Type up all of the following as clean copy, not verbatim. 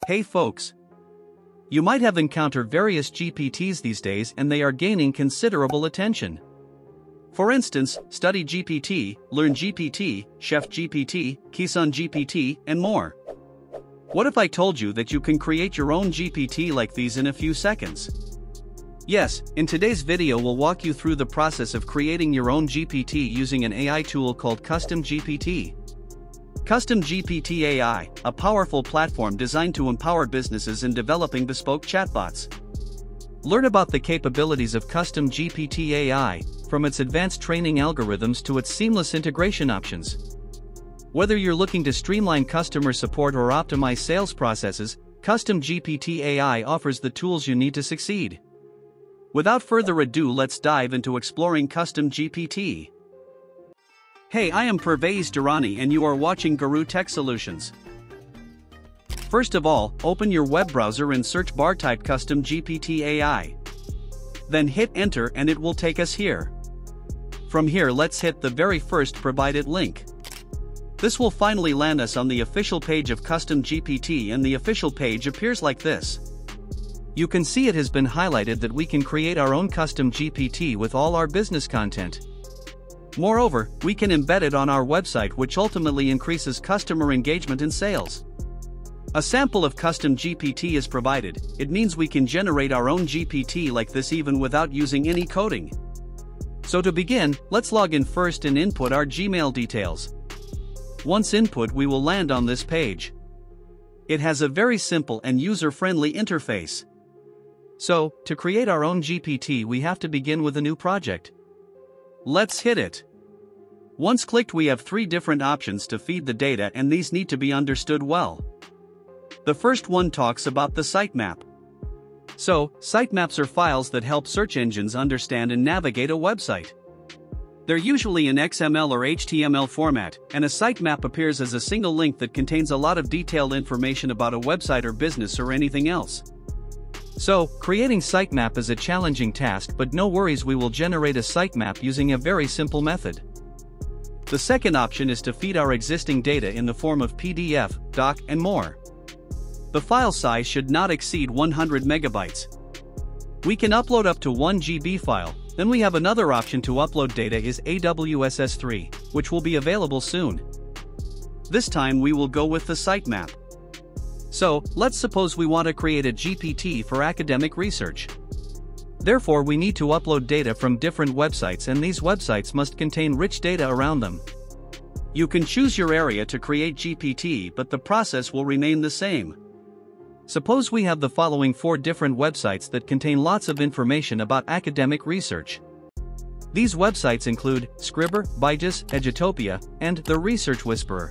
Hey folks! You might have encountered various GPTs these days and they are gaining considerable attention. For instance, Study GPT, Learn GPT, Chef GPT, CustomGPT, and more. What if I told you that you can create your own GPT like these in a few seconds? Yes, in today's video we'll walk you through the process of creating your own GPT using an AI tool called CustomGPT. CustomGPT AI, a powerful platform designed to empower businesses in developing bespoke chatbots. Learn about the capabilities of CustomGPT AI, from its advanced training algorithms to its seamless integration options. Whether you're looking to streamline customer support or optimize sales processes, CustomGPT AI offers the tools you need to succeed. Without further ado, let's dive into exploring CustomGPT. Hey, I am Pervez Durrani and you are watching Guru Tech Solutions. First of all, open your web browser and search bar type CustomGPT AI. Then hit enter and it will take us here. From here let's hit the very first provided link. This will finally land us on the official page of CustomGPT, and the official page appears like this. You can see it has been highlighted that we can create our own CustomGPT with all our business content. Moreover, we can embed it on our website, which ultimately increases customer engagement and sales. A sample of CustomGPT is provided. It means we can generate our own GPT like this even without using any coding. So to begin, let's log in first and input our Gmail details. Once input, we will land on this page. It has a very simple and user-friendly interface. So, to create our own GPT we have to begin with a new project. Let's hit it. Once clicked, we have three different options to feed the data, and these need to be understood well. The first one talks about the sitemap. So, sitemaps are files that help search engines understand and navigate a website. They're usually in XML or HTML format, and a sitemap appears as a single link that contains a lot of detailed information about a website or business or anything else. So, creating sitemap is a challenging task, but no worries, we will generate a sitemap using a very simple method. The second option is to feed our existing data in the form of PDF, doc, and more. The file size should not exceed 100 megabytes. We can upload up to 1 GB file. Then we have another option to upload data is AWS S3, which will be available soon. This time we will go with the sitemap. So, let's suppose we want to create a GPT for academic research. Therefore, we need to upload data from different websites, and these websites must contain rich data around them. You can choose your area to create GPT, but the process will remain the same. Suppose we have the following 4 different websites that contain lots of information about academic research. These websites include Scribr, Byju's, Edutopia, and The Research Whisperer.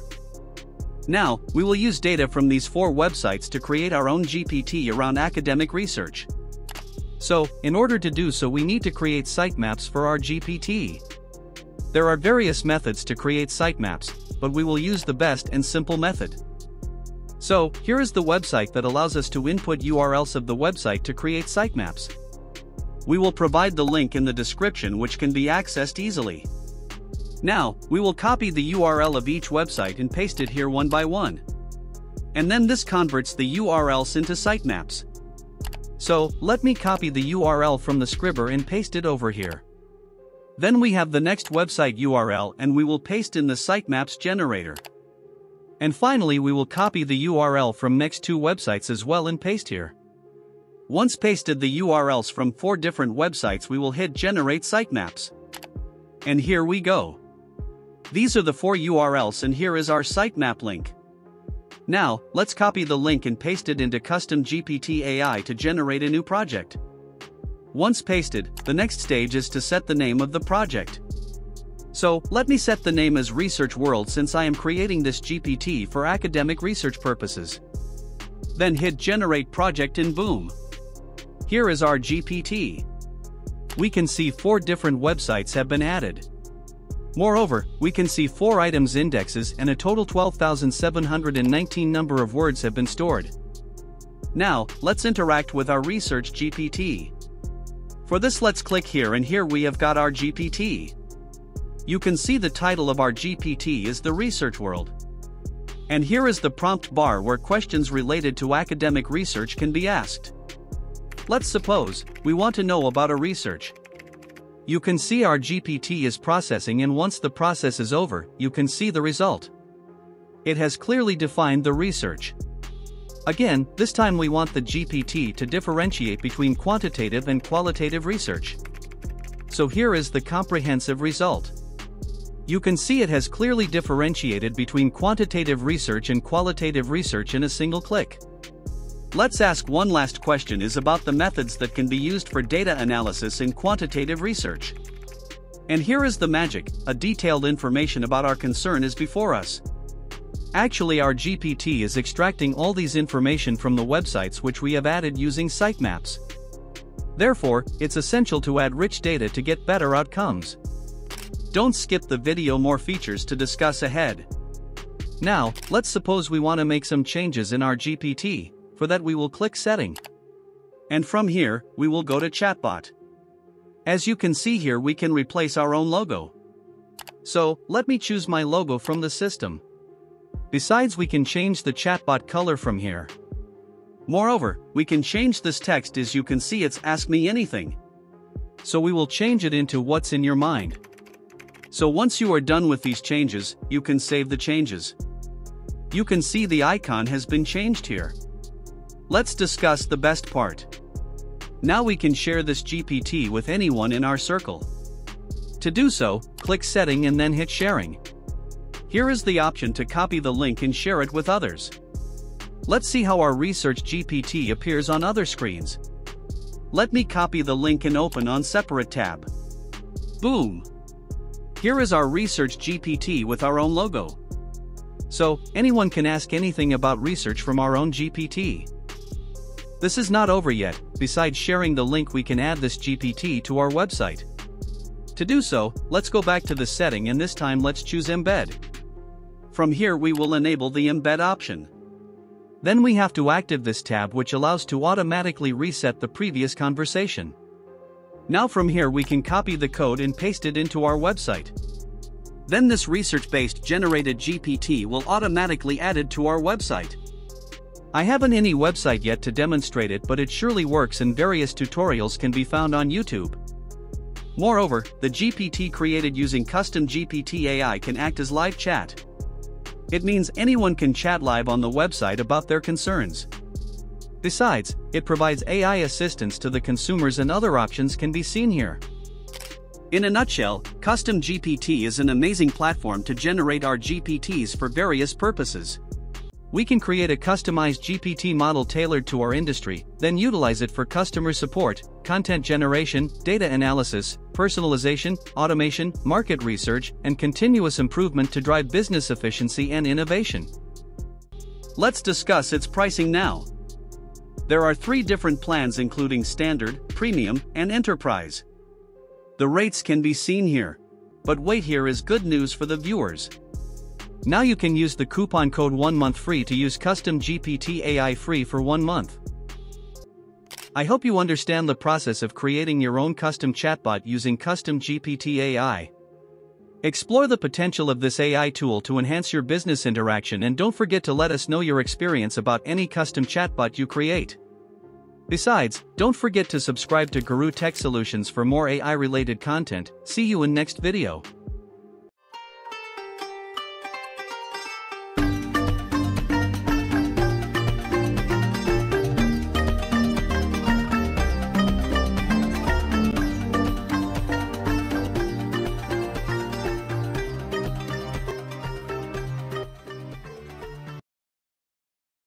Now, we will use data from these 4 websites to create our own GPT around academic research. So, in order to do so, we need to create sitemaps for our GPT. There are various methods to create sitemaps, but we will use the best and simple method. So, here is the website that allows us to input URLs of the website to create sitemaps. We will provide the link in the description, which can be accessed easily. Now, we will copy the URL of each website and paste it here one by one. And then this converts the URLs into sitemaps. So, let me copy the URL from the Scribr and paste it over here. Then we have the next website URL and we will paste in the sitemaps generator. And finally we will copy the URL from next 2 websites as well and paste here. Once pasted the URLs from 4 different websites, we will hit generate sitemaps. And here we go. These are the 4 URLs and here is our sitemap link. Now, let's copy the link and paste it into CustomGPT AI to generate a new project. Once pasted, the next stage is to set the name of the project. So, let me set the name as Research World since I am creating this GPT for academic research purposes. Then hit Generate Project and boom! Here is our GPT. We can see 4 different websites have been added. Moreover, we can see 4 items indexes and a total 12,719 number of words have been stored. Now, let's interact with our Research GPT. For this, let's click here, and here we have got our GPT. You can see the title of our GPT is The Research World. And here is the prompt bar where questions related to academic research can be asked. Let's suppose we want to know about a research. You can see our GPT is processing, and once the process is over, you can see the result. It has clearly defined the research. Again, this time we want the GPT to differentiate between quantitative and qualitative research. So here is the comprehensive result. You can see it has clearly differentiated between quantitative research and qualitative research in a single click. Let's ask one last question is about the methods that can be used for data analysis in quantitative research. And here is the magic, a detailed information about our concern is before us. Actually, our GPT is extracting all these information from the websites which we have added using sitemaps. Therefore, it's essential to add rich data to get better outcomes. Don't skip the video, more features to discuss ahead. Now, let's suppose we want to make some changes in our GPT. For that we will click Setting. And from here, we will go to Chatbot. As you can see here, we can replace our own logo. So, let me choose my logo from the system. Besides, we can change the chatbot color from here. Moreover, we can change this text. As you can see, it's Ask Me Anything. So we will change it into What's in Your Mind. So once you are done with these changes, you can save the changes. You can see the icon has been changed here. Let's discuss the best part. Now we can share this GPT with anyone in our circle. To do so, click Setting and then hit Sharing. Here is the option to copy the link and share it with others. Let's see how our research GPT appears on other screens. Let me copy the link and open on separate tab. Boom! Here is our research GPT with our own logo. So, anyone can ask anything about research from our own GPT. This is not over yet. Besides sharing the link, we can add this GPT to our website. To do so, let's go back to the setting and this time let's choose Embed. From here we will enable the Embed option. Then we have to activate this tab, which allows to automatically reset the previous conversation. Now from here we can copy the code and paste it into our website. Then this research-based generated GPT will automatically add it to our website. I haven't any website yet to demonstrate it, but it surely works and various tutorials can be found on YouTube. Moreover, the GPT created using CustomGPT AI can act as live chat. It means anyone can chat live on the website about their concerns. Besides, it provides AI assistance to the consumers and other options can be seen here. In a nutshell, CustomGPT is an amazing platform to generate our GPTs for various purposes. We can create a customized GPT model tailored to our industry, then utilize it for customer support, content generation, data analysis, personalization, automation, market research, and continuous improvement to drive business efficiency and innovation. Let's discuss its pricing now. There are 3 different plans including Standard, Premium, and Enterprise. The rates can be seen here. But wait, here is good news for the viewers. Now you can use the coupon code 1 month free to use CustomGPT AI free for 1 month. I hope you understand the process of creating your own custom chatbot using CustomGPT AI. Explore the potential of this AI tool to enhance your business interaction, and don't forget to let us know your experience about any custom chatbot you create. Besides, don't forget to subscribe to Guru Tech Solutions for more AI related content. See you in next video.